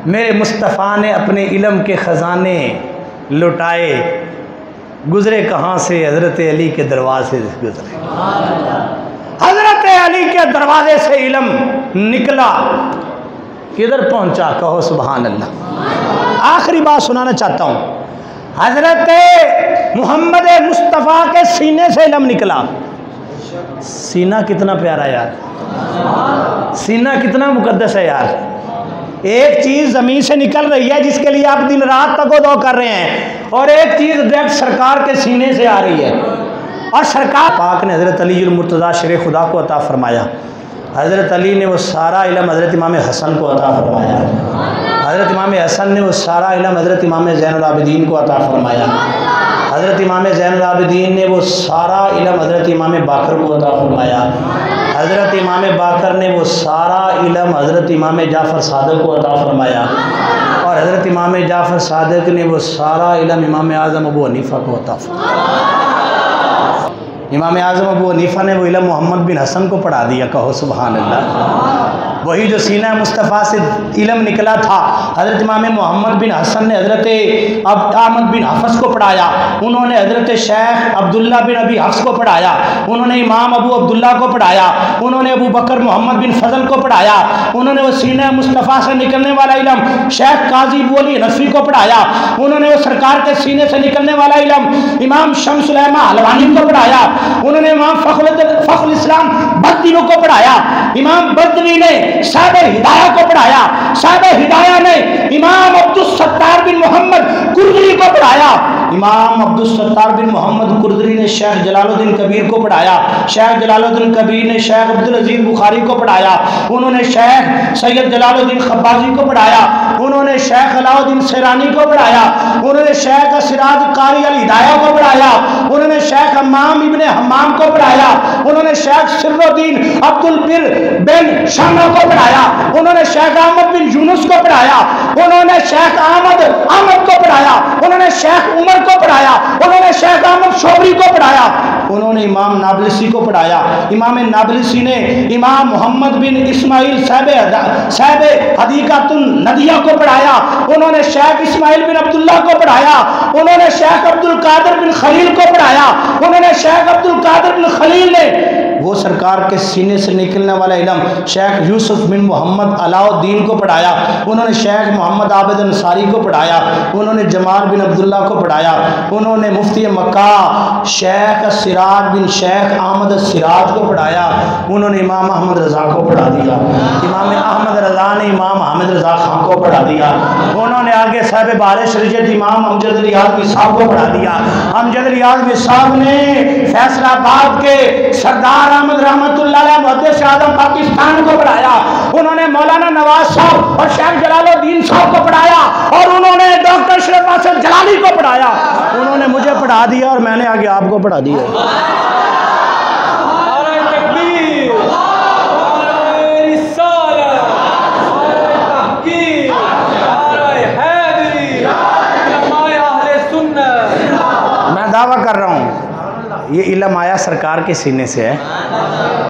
मेरे मुस्तफ़ा ने अपने इल्म के ख़जाने लुटाए, गुज़रे कहाँ से हज़रत अली के दरवाजे से गुज़रे। हज़रत अली के दरवाजे से इल्म निकला, किधर पहुँचा, कहो सुभान अल्लाह। आखिरी बात सुनाना चाहता हूँ, हज़रत मोहम्मद मुस्तफ़ा के सीने से इल्म निकला। सीना कितना प्यारा यार, सीना कितना मुकद्दस है यार। एक चीज़ ज़मीन से निकल रही है जिसके लिए आप दिन रात तगोदो कर रहे हैं, और एक चीज़ डायरेक्ट सरकार के सीने से आ रही है। और सरकार पाक ने हज़रत अली मुर्तज़ा शेर खुदा को अता फरमाया। हज़रत अली ने वो सारा इल्म हज़रत इमाम हसन को अता फरमाया। हज़रत इमाम हसन ने वो सारा इल्म हज़रत इमाम ज़ैनुल आबिदीन को अता फरमाया। हज़रत इमाम ज़ैनुल आबिदीन ने वो सारा इल्म हज़रत इमाम बाकर को अता फरमाया। हज़रत इमाम बाकर ने वो सारा इल्म हज़रत इमाम जाफ़र सादिक़ को अता फरमाया। और हज़रत इमाम जाफ़र सादिक़ ने वो सारा इल्म इमाम आज़म अबू हनीफ़ा को अता फरमाया। इमाम आज़म अबू हनीफ़ा ने वो इल्म मोहम्मद बिन हसन को पढ़ा दिया, कहो सुभान अल्लाह। वही जो सीना मुस्तफ़ा से इल्म निकला था, हज़रत इमाम मोहम्मद बिन हसन ने हज़रत अहमद बिन हफ़्स को पढ़ाया, उन्होंने हज़रत शेख अब्दुल्ला बिन अबी हफ़्स को पढ़ाया, उन्होंने इमाम अबू अब्दुल्ला को पढ़ाया, उन्होंने अबू बकर मोहम्मद बिन फ़ज़ल को पढ़ाया, उन्होंने वो सीना मुस्तफ़ा से निकलने वाला इल्म शेख काजी बोली नफ़ी को पढ़ाया, उन्होंने वो सरकार के सीने से निकलने वाला इल्म इमाम शम्स उल उलमा हलवानी को पढ़ाया, उन्होंने इमाम फ़ख्रुल इस्लाम बद्री को पढ़ाया, इमाम बद्री ने साहिब हिदाया को पढ़ाया, साहिब हिदाया ने इमाम अब्दुल सत्तार बिन मोहम्मद कुर्दरी को पढ़ाया, इमाम अब्दुल सत्तार बिन मोहम्मद कुर्दरी ने शेख जलालुद्दीन कबीर को पढ़ाया, शेख जलालुद्दीन कबीर ने शेख अब्दुल अजीज बुखारी को पढ़ाया, उन्होंने शेख सैयद जलालुद्दीन खब्बाजी को पढ़ाया, उन्होंने शेख अलाउद्दीन सिरानी को पढ़ाया, उन्होंने शेख सिराज कारी अल हिदाया को पढ़ाया, उन्होंने शेख हम्माम इब्ने हम्माम को पढ़ाया, उन्होंने शेख सिर्रुद्दीन अब्दुल बिर बिन शामा को पढ़ाया, उन्होंने शेख अहमद बिन यूनुस को पढ़ाया, उन्होंने शेख अहमद को पढ़ाया, उन्होंने शेख उमर को पढ़ाया, उन्होंने शेख अहमद शोबरी को पढ़ाया, उन्होंने इमाम नाबलसी को पढ़ाया, इमाम नाबलसी ने इमाम मोहम्मद बिन इस्माइल साहिब हदीक़तुन नदिया को पढ़ाया, उन्होंने शेख इस्माइल बिन अब्दुल्ला को पढ़ाया, उन्होंने शेख अब्दुल कादिर बिन खलील को पढ़ाया, उन्होंने शेख अब्दुल कादिर बिन खलील ने वो सरकार के सीने से निकलने वाला इल्म शेख यूसुफ बिन मोहम्मद अलाउद्दीन को पढ़ाया, उन्होंने शेख मोहम्मद आबिद अंसारी को पढ़ाया, उन्होंने जमाल बिन अब्दुल्ला को पढ़ाया, उन्होंने मुफ्ती मक्का शेख सिराज बिन शेख अहमद सिराज को पढ़ाया, उन्होंने इमाम अहमद रज़ा को पढ़ा दिया, इमाम अहमद रज़ा ने इमाम हामिद रज़ा खान को पढ़ा दिया, उन्होंने आगे साहिब बारे शरीयत इमाम अमजद रियाज़वी साहब को पढ़ा दिया, अमजद रियाज़वी साहब ने फैसलाबाद के सरदार अहमद रहमतुल्लाह अलैह मुहद्दिस आज़म पाकिस्तान को पढ़ाया, उन्होंने मौलाना नवाज साहब और शेख जलालुद्दीन साहब को पढ़ाया, और उन्होंने डॉक्टर शरीफ वासिल जलाली को पढ़ाया, उन्होंने मुझे पढ़ा दिया और मैंने आगे आपको पढ़ा दिया। मैं दावा कर रहा हूँ ये इल्म आया सरकार के सीने से है।